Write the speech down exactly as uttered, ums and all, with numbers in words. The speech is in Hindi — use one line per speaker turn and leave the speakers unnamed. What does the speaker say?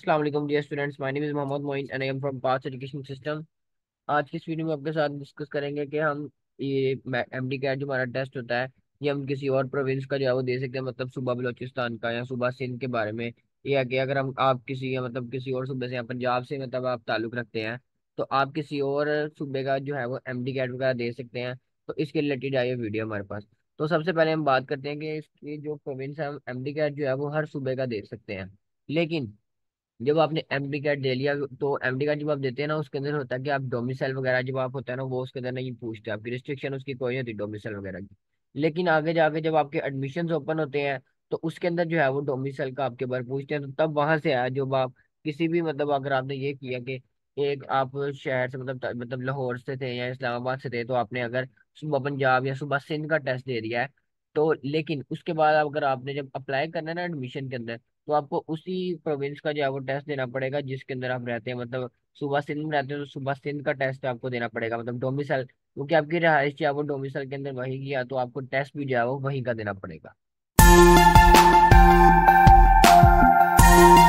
अस्सलाम वालेकुम dear students, my name is Mohammad Moin and I am from pass education system. आज की इस वीडियो में आपके साथ डिस्कस करेंगे कि हम ये एमडी कैट जो हमारा टेस्ट होता है, ये हम किसी और प्रोविंस का जो है वो दे सकते हैं, मतलब सूबा बलोचिस्तान का या सूबा सिंध के बारे में। ये है कि अगर हम आप किसी या मतलब किसी और सूबे से या पंजाब से मतलब आप ताल्लुक रखते हैं, तो आप किसी और सूबे का जो है वो एमडी कैट वगैरह दे सकते हैं। तो इसके रिलेटेड आई वीडियो हमारे पास। तो सबसे पहले हम बात करते हैं कि इसकी जो प्रोविंस है, हम एमडी कैट जो है वो हर सूबे का दे सकते हैं। लेकिन जब आपने एमडी कार्ड ले लिया, तो एमडी कार्ड जब आप देते हैं ना, उसके अंदर होता है कि आप डोमिसाइल वगैरह जब आप होता है ना, वो उसके अंदर नहीं पूछते, आपकी रिस्ट्रिक्शन उसकी कोई नहीं होती डोमिसाइल वगैरह की। लेकिन आगे जाके जब आपके एडमिशन ओपन होते हैं, तो उसके अंदर जो है वो डोमिसाइल का आपके बार पूछते हैं। तो तब वहां से आया जब आप किसी भी मतलब अगर आपने ये किया कि एक आप शहर से मतलब मतलब लाहौर से थे या इस्लामाबाद से थे, तो आपने अगर सुबह पंजाब या सुबह सिंध का टेस्ट दे दिया है, तो लेकिन उसके बाद अगर आपने जब अप्लाई करना है ना एडमिशन के अंदर, तो आपको उसी प्रोविंस का जो है वो टेस्ट देना पड़ेगा जिसके अंदर आप रहते हैं। मतलब सुबह सिंध में रहते हैं तो सुबह सिंध का टेस्ट आपको देना पड़ेगा, मतलब डोमिसाइल, क्योंकि आपकी रहायश जो है वो डोमिसाइल के अंदर वही किया, तो आपको टेस्ट भी जो है वो वहीं का देना पड़ेगा।